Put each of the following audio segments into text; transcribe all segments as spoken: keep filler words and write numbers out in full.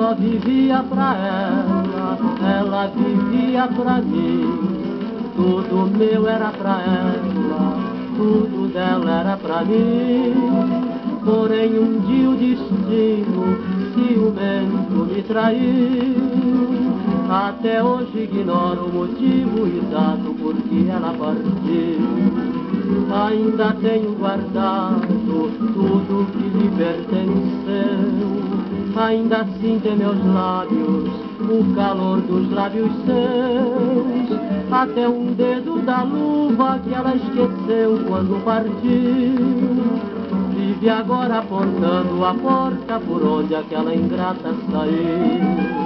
só vivia pra ela, ela vivia pra mim. Tudo meu era pra ela, tudo dela era pra mim. Porém um dia o destino ciumento me traiu. Até hoje ignoro o motivo exato por que ela partiu. Ainda tenho guardado tudo que lhe pertenceu. Ainda sinto em meus lábios o calor dos lábios seus. Até um dedo da luva que ela esqueceu quando partiu. Vive agora apontando a porta por onde aquela ingrata saiu.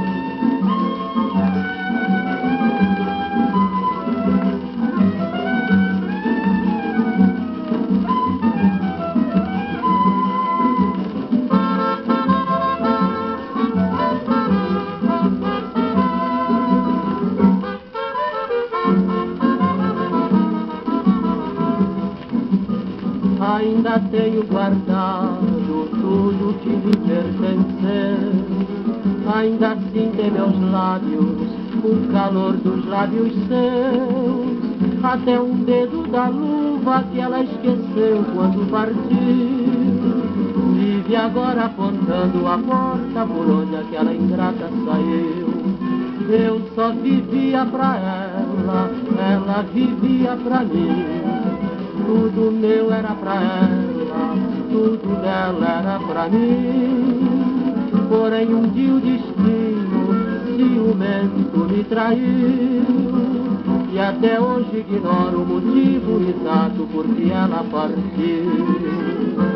Ainda tenho guardado tudo que lhe pertenceu. Ainda sinto em meus lábios o calor dos lábios seus. Até um dedo da luva que ela esqueceu quando partiu. Vive agora apontando a porta por onde aquela ingrata saiu. Eu só vivia pra ela, ela vivia pra mim. Tudo meu era pra ela, tudo dela era pra mim. Porém um dia o destino ciumento me traiu. E até hoje ignoro o motivo exato por que ela partiu.